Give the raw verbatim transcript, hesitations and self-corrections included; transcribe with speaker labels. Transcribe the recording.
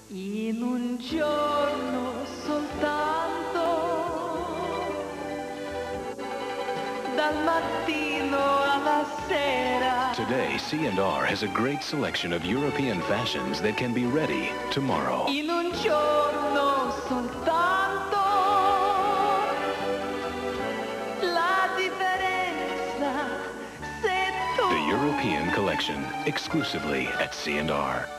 Speaker 1: In un giorno soltanto, dal mattino alla sera.
Speaker 2: Today, C and R has a great selection of European fashions that can be ready tomorrow.
Speaker 1: In un giorno soltanto, la differenza se tu...
Speaker 2: The European collection, exclusively at C and R.